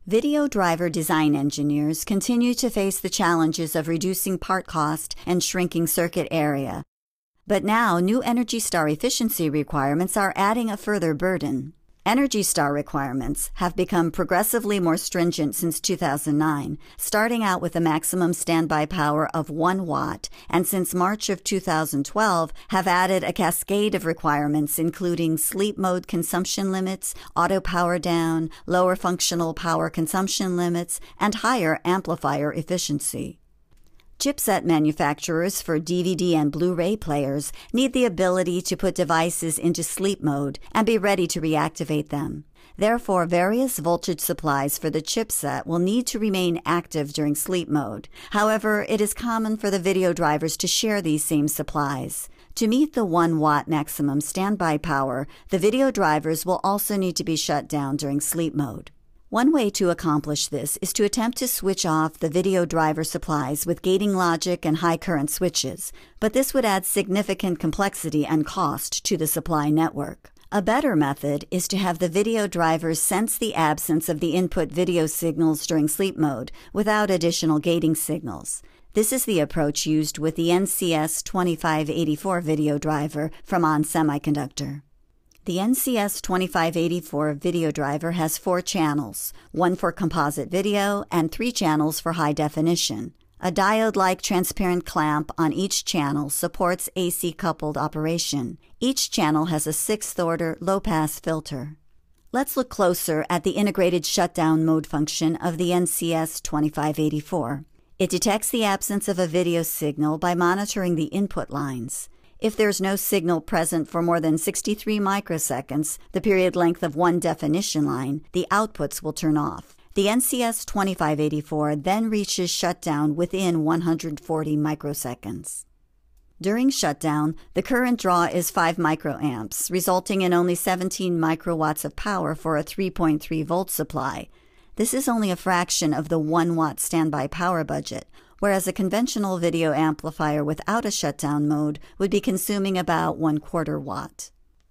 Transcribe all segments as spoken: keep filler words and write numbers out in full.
Video driver design engineers continue to face the challenges of reducing part cost and shrinking circuit area. But now, new Energy Star efficiency requirements are adding a further burden. Energy Star requirements have become progressively more stringent since two thousand nine, starting out with a maximum standby power of one watt, and since March of two thousand twelve have added a cascade of requirements including sleep mode consumption limits, auto power down, lower functional power consumption limits, and higher amplifier efficiency. Chipset manufacturers for D V D and Blu-ray players need the ability to put devices into sleep mode and be ready to reactivate them. Therefore, various voltage supplies for the chipset will need to remain active during sleep mode. However, it is common for the video drivers to share these same supplies. To meet the one watt maximum standby power, the video drivers will also need to be shut down during sleep mode. One way to accomplish this is to attempt to switch off the video driver supplies with gating logic and high current switches, but this would add significant complexity and cost to the supply network. A better method is to have the video drivers sense the absence of the input video signals during sleep mode without additional gating signals. This is the approach used with the N C S twenty-five eighty-four video driver from On Semiconductor. The N C S twenty-five eighty-four video driver has four channels, one for composite video and three channels for high definition. A diode-like transparent clamp on each channel supports A C-coupled operation. Each channel has a sixth-order low-pass filter. Let's look closer at the integrated shutdown mode function of the N C S twenty-five eighty-four. It detects the absence of a video signal by monitoring the input lines. If there's no signal present for more than sixty-three microseconds, the period length of one definition line, the outputs will turn off. The N C S twenty-five eighty-four then reaches shutdown within one hundred forty microseconds. During shutdown, the current draw is five microamps, resulting in only seventeen microwatts of power for a three point three volt supply. This is only a fraction of the one watt standby power budget, whereas a conventional video amplifier without a shutdown mode would be consuming about one quarter watt.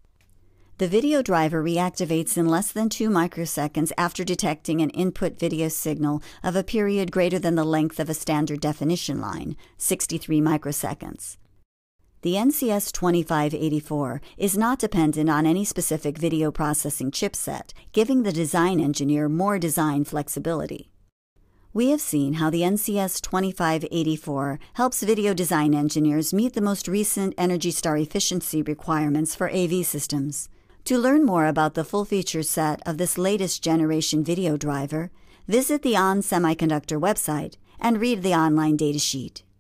The video driver reactivates in less than two microseconds after detecting an input video signal of a period greater than the length of a standard definition line, sixty-three microseconds. The N C S twenty-five eighty-four is not dependent on any specific video processing chipset, giving the design engineer more design flexibility. We have seen how the N C S twenty-five eighty-four helps video design engineers meet the most recent Energy Star efficiency requirements for A V systems. To learn more about the full feature set of this latest generation video driver, visit the On Semiconductor website and read the online datasheet.